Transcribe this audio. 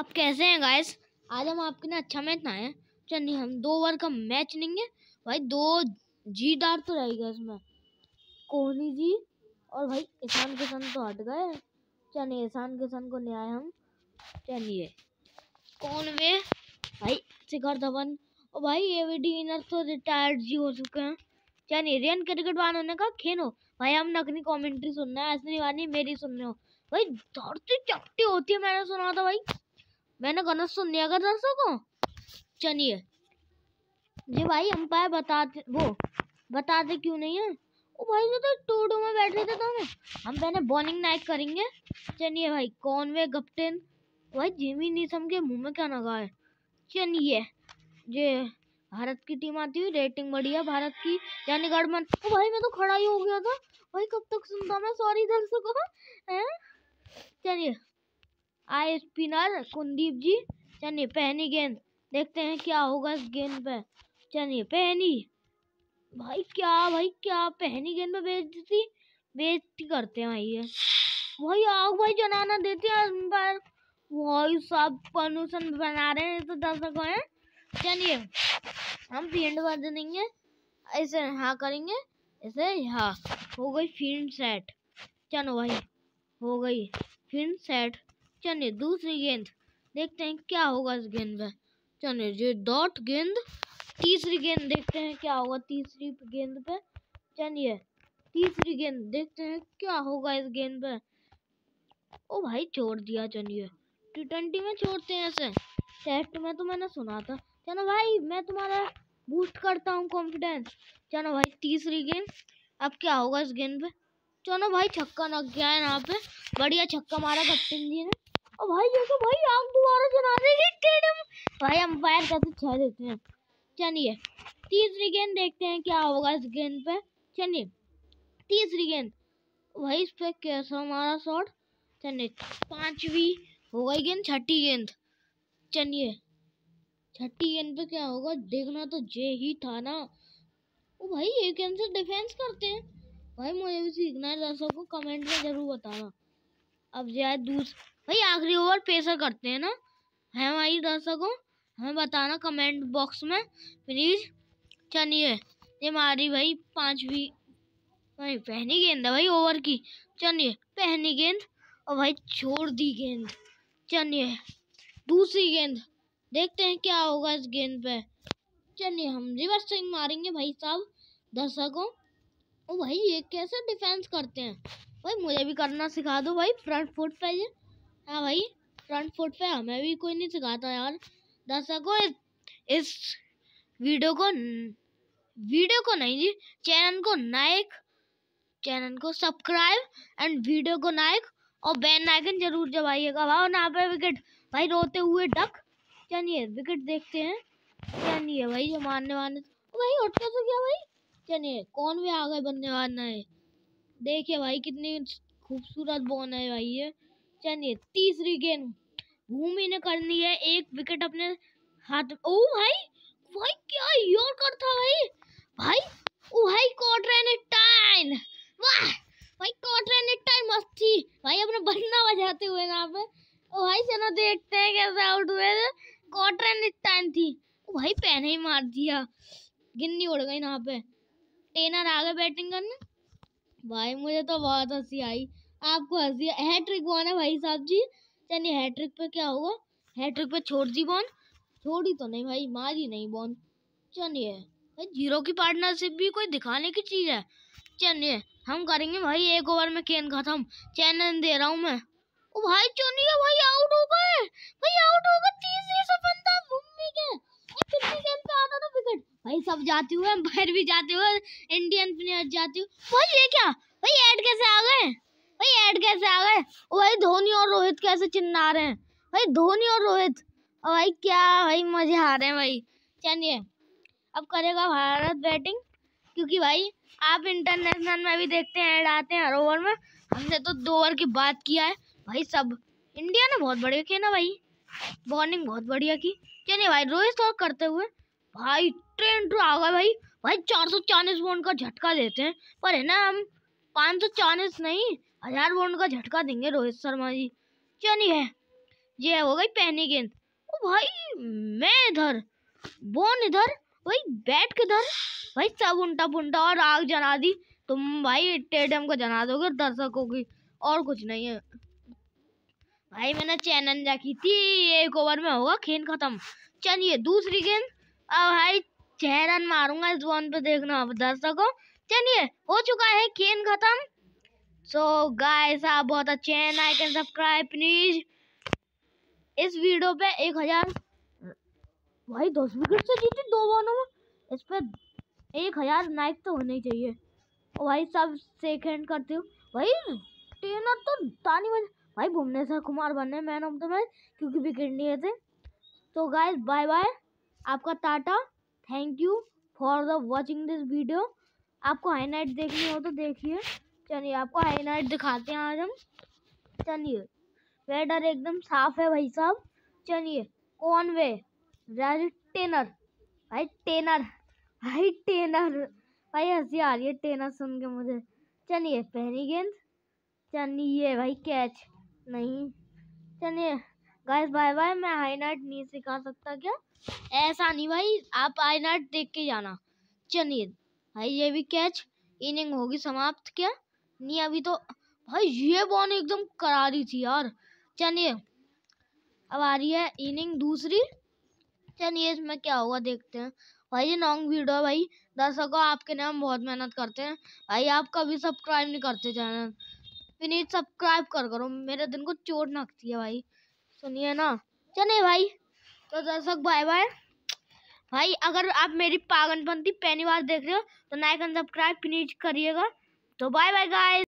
आप कैसे हैं गाइस। आज हम आपके लिए अच्छा मैच ना है। चलिए हम 2 ओवर का मैच लेंगे भाई। 2 जीतदार तो रहेगा इसमें, कोहली जी और भाई ईशान किशन तो हट गए। चलिए ईशान किशन को ले आए हम। चलिए कौन वे भाई, शिखर धवन और भाई एवी डिविलियर्स तो रिटायर्ड जी हो चुके हैं। चलिए रियन क्रिकेट वालों ने कहा खेलो भाई, हम नकली कमेंट्री सुनना है, असली वाली मेरी सुन रहे हो भाई। धरती चपटी होती है, मैंने सुना था भाई, मैंने गलत सुन लिया था दर्शकों को। चलिए जी भाई अंपायर बताते क्यों नहीं है। ओ भाई तो टूडो में बैठे थे तो हम पहले बॉलिंग नाइट करेंगे। चलिए भाई कॉनवे कैप्टन भाई, जिमी नीशम के मुंह में क्या लगा है। चलिए ये भारत की टीम आती हुई, रेटिंग बढ़िया भारत की, यानी गढ़मन। ओ भाई मैं तो खड़ा ही हो गया था भाई, कब तक सुनता मैं, सॉरी दर्शकों। चलिए आए स्पिनर कुलदीप जी। चलिए पहनी गेंद, देखते हैं क्या होगा इस गेंद पे। चलिए पहनी क्या पहनी गेंद पे बेइज्जती करते हैं भाई ये भाई। आग भाई जनाना देते हैं अंपायर भाई साहब, पॉल्यूशन बना रहे हैं तो दर्शकों हैं। चलिए हम फील्ड कर देंगे, ऐसे यहाँ करेंगे, ऐसे यहाँ हो गई फील्ड सेट। चलो भाई हो गई फील्ड सेट। चलिए दूसरी गेंद, देखते हैं क्या होगा इस गेंद पे। चलिए ये डॉट गेंद। तीसरी गेंद देखते हैं क्या होगा तीसरी गेंद पे। चलिए तीसरी गेंद देखते हैं क्या होगा इस गेंद पे। ओ भाई छोड़ दिया। चलिए T20 में छोड़ते हैं ऐसे, टेस्ट में तो मैंने सुना था। चलो भाई मैं तुम्हारा बूस्ट करता हूँ कॉन्फिडेंस। चलो भाई तीसरी गेंद, अब क्या होगा इस गेंद पे। चलो भाई छक्का लग गया है यहाँ पे, बढ़िया छक्का मारा कैप्टन जी ने। और भाई देखो भाई आग दोबारा जला देगी स्टेडियम भाई, अंपायर कैसे छह देते हैं। चलिए तीसरी गेंद देखते हैं क्या होगा इस गेंद पे। चलिए तीसरी गेंद भाई, इस पे कैसा हमारा शॉट। चलिए पांचवी हो गई गेंद, छठी गेंद। चलिए छठी गेंद पे क्या होगा देखना तो जे ही था ना। ओ भाई ये कैसे डिफेंस करते हैं भाई, मुझे भी सीखना है, दर्शकों को कमेंट में जरूर बताना। अब जाए भाई आखिरी ओवर पेसर करते हैं ना है भाई, दर्शकों हमें बताना कमेंट बॉक्स में प्लीज। चलिए ये हमारी भाई पांचवी भाई पहली गेंद है भाई ओवर की। चलिए पहली गेंद और भाई छोड़ दी गेंद। चलिए दूसरी गेंद, देखते हैं क्या होगा इस गेंद पे। चलिए हम रिवर्स स्विंग मारेंगे भाई साहब दर्शकों। ओ भाई ये कैसे डिफेंस करते हैं भाई, मुझे भी करना सिखा दो भाई फ्रंट फुट पे। ये हाँ भाई फ्रंट फुट पे हमें भी कोई नहीं सिखाता यार। दर्शकों इस वीडियो को नहीं जी, चैनल को सब्सक्राइब एंड वीडियो को लाइक और बेल आइकन जरूर दबाइएगा। वाह यहाँ पे विकेट भाई, रोते हुए डक। चलिए विकेट देखते हैं। चलिए भाई जो मारने वाले भाई उठ कैसे गया भाई। चलिए कौन भी आ गए बनने वाला है, देखिए भाई कितनी खूबसूरत बॉल है भाई ये। चलिए तीसरी गेंद भूमि ने करनी है, एक विकेट अपने हाथ। ओ भाई क्या यॉर्कर था भाई ओ भाई क्वाड्रेंटाइन, वाह भाई क्वाड्रेंटाइन मस्त थी भाई, अपने बन्ना बजाते हुए यहाँ पे। ओ भाई चलो देखते हैं कैसे आउट हुए थे, क्वाड्रेंटाइन थी। ओ भाई पहले ही मार दिया, गिन्नी उड़ गई यहाँ पे। टेनर आ गए बैटिंग करने भाई, मुझे तो बहुत हंसी आई, आपको हंसी। हैट्रिक बॉल है भाई साहब जी। चलिए हैट्रिक पे क्या होगा, हैट्रिक पे छोड़ दी बॉल, छोड़ी तो नहीं भाई, मारी नहीं बॉल। चलिए भाई जीरो की पार्टनरशिप भी कोई दिखाने की चीज है। चलिए हम करेंगे भाई 1 ओवर में गेंद खत्म, चैलेंज दे रहा हूँ मैं। ओ भाई चलिए भाई आउट हो गए तीसरी सफलता भूमि के। कितनी गेंद पे आता था विकेट भाई, सब जाते हुए अंपायर भी जाते हुए, इंडियन प्लेयर जाते हुए। भाई ये क्या भाई, ऐड कैसे आ गए ओ भाई धोनी और रोहित कैसे चिल्ला रहे हैं भाई, धोनी और रोहित। और भाई क्या भाई मजे आ रहे हैं भाई। चलिए अब करेगा भारत बैटिंग, क्योंकि भाई आप इंटरनेशनल में भी देखते हैं ऐड आते हैं हर ओवर में, हमने तो 2 ओवर की बात किया है भाई। सब इंडिया ने बहुत बढ़िया किया ना भाई, बॉलिंग बहुत बढ़िया की। चलिए भाई रोहित और करते हुए भाई ट्रेंड आ गए भाई 440 बॉल का झटका देते हैं, पर है ना हम 540 नहीं 1000 बॉल का झटका देंगे रोहित शर्मा जी। चलिए ये हो गई पहनी गेंद। ओ भाई मैं इधर, बोन इधर, भाई बैट किधर, भाई सब उल्टा पुल्टा और आग जला दी। तुम भाई स्टेडियम को जला दोगे दर्शकों की, और कुछ नहीं है भाई। मैंने चैलेंज रखी थी 1 ओवर में होगा खेल खत्म। चलिए दूसरी गेंद, अब भाई 6 रन मारूंगा इस बॉल पे, देखना दर्शकों। चलिए हो चुका है खेल खत्म। सो गाइस आप बहुत अच्छे हैं, लाइक एंड सब्सक्राइब प्लीज। इस वीडियो पे 1000 भाई 10 विकेट से जीती 2 बॉलों में, इस पे 1000 लाइक तो होने ही चाहिए। और भाई सब सेकंड करते हो भाई, ट्रेनर तो ताली बज भाई। भुवनेश्वर कुमार बने मैन ऑफ द मैच क्योंकि विकेट लिए थे। तो गाइस बाय बाय, आपका टाटा, thank you for the watching this video. आपको हाईलाइट देखनी हो तो देखिए। चलिए आपको हाईलाइट दिखाते हैं आज हम। चलिए वेदर एकदम साफ है भाई साहब। चलिए कॉनवे, टेनर भाई, टेनर भाई, टेनर भाई, हंसी आ रही है टेनर सुन के मुझे। चलिए पहली गेंद, चलिए भाई कैच नहीं। चलिए गाइस बाय बाय। मैं हाईलाइट नहीं सिखा सकता क्या, ऐसा नहीं भाई, आप हाईलाइट देख के जाना। चलिए भाई ये भी कैच, इनिंग होगी समाप्त क्या नहीं अभी तो। भाई ये बॉल एकदम करारी थी यार। चलिए अब आ रही है इनिंग दूसरी। चलिए इसमें क्या हुआ देखते हैं। भाई ये लॉन्ग वीडियो है भाई, दर्शकों आपके लिए हम बहुत मेहनत करते हैं भाई। आप कभी सब्सक्राइब नहीं करते चैनल, प्लीज सब्सक्राइब कर करो, मेरे दिन को चोट लगती है भाई, सुनिए ना। चलिए भाई तो दर्शक बाय बाय भाई। अगर आप मेरी पागलपंती पहली बार देख रहे हो तो लाइक एंड सब्सक्राइब प्लीज करिएगा। तो बाय बाय गाइस।